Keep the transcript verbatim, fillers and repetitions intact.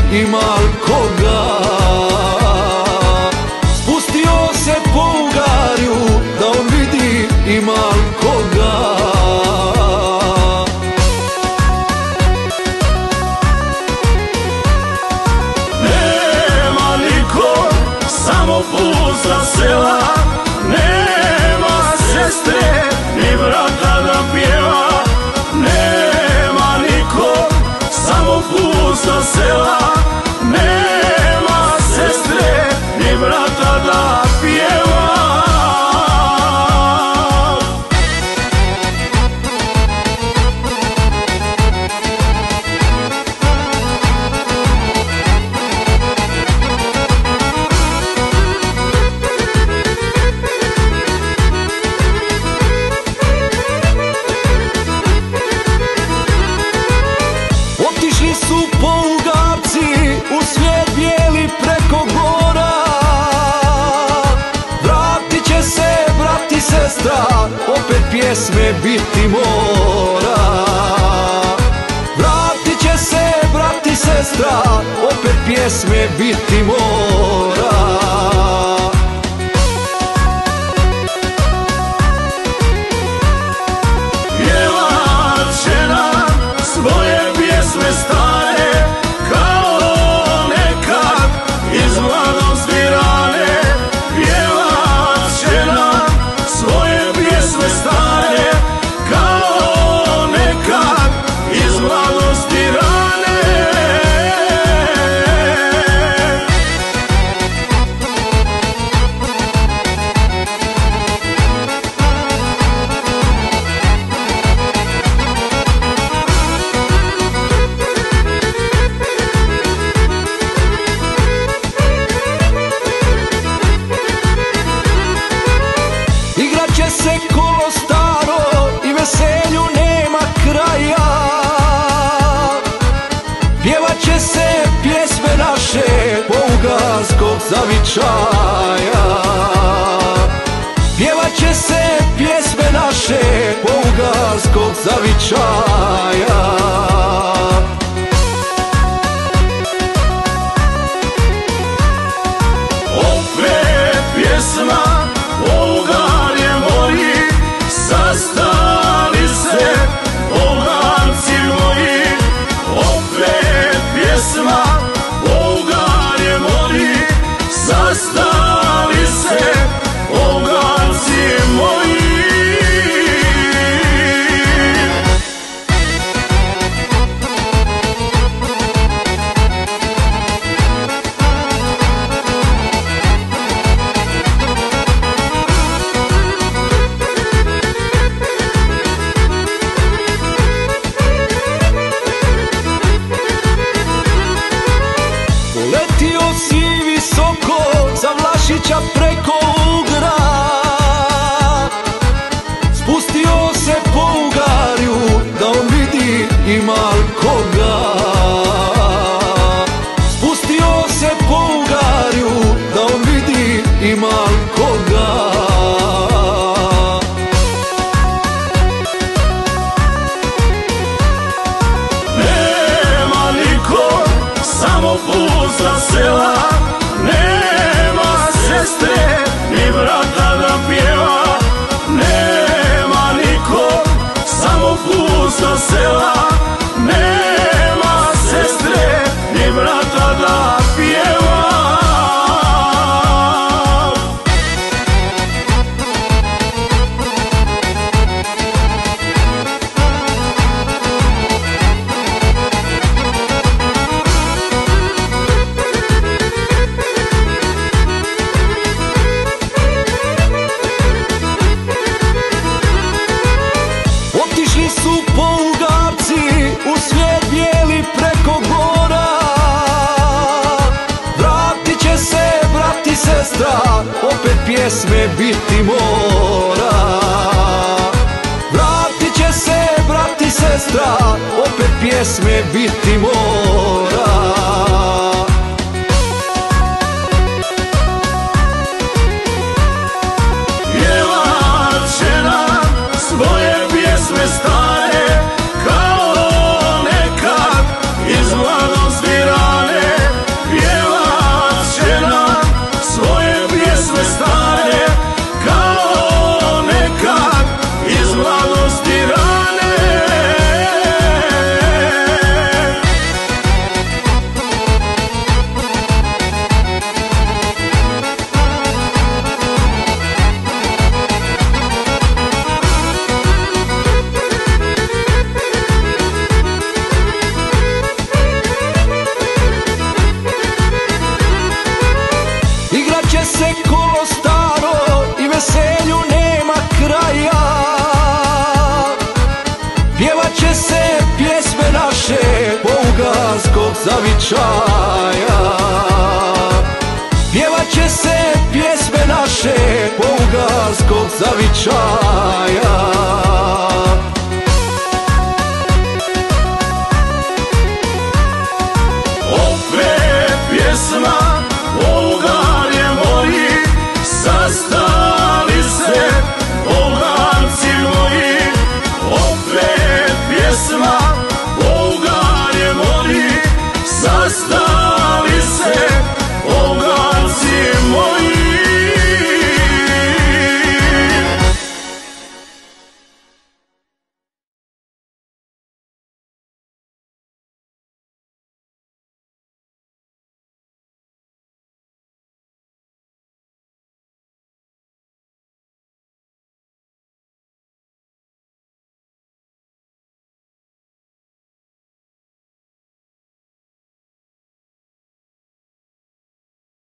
ima li koga. Spustio se po ugarju da on vidi ima li koga. Nema niko, samo pusta sela, nema sestre ni brata da pjeva. Nema niko, samo pusta sela, nema sestre ni brata da pjeva. Otišli su pougarci u svijet bijeli preko gora. Vratit će se brat i sestra, opet pjesme biti mora. Vratit će se brat i sestra, opet pjesme biti mora. Pjevat će nam svoje pjesme stare, kao nekad iz mladosti rane. Pjevat će nam svoje pjesme stare, kao nekad iz mladosti rane. Igrat će se kolo staro i veselju nema kraja. Pjevat će se pjesme naše pougarskog zavičaja. Pjevat će se pjesme naše pougarskog zavičaja. Opet pjesma, Pougarje mori, sastali se Pougarci moji. Opet pjesma, Pougarje mori, sastali se Pougarci moji. Letio si visoko za Vlašića preko Ugra. Spustio se po ugarju da on vidi ima li koga. Spustio se po ugarju da on vidi ima li koga. Nema niko, samo pusta sela, nema sestre ni brata da pjeva. Nema niko, samo pusta sela, nema sestre ni brata da pjeva. Otišli su pougarci u svijet bijeli preko gora. Vratit će se brat i sestra, opet pjesme biti mora. Vratit će se brat i sestra, opet pjesme biti mora. Pjevat će nam svoje pjesme stare, kao nekad iz mladosti rane. Bugarskog zavičaja. Pjevat će se pjesme naše Bugarskog zavičaja. Opet pjesma Bulgarije moji, sastali se Bulgarci moji. Opet pjesma Bulgarije moji, sastali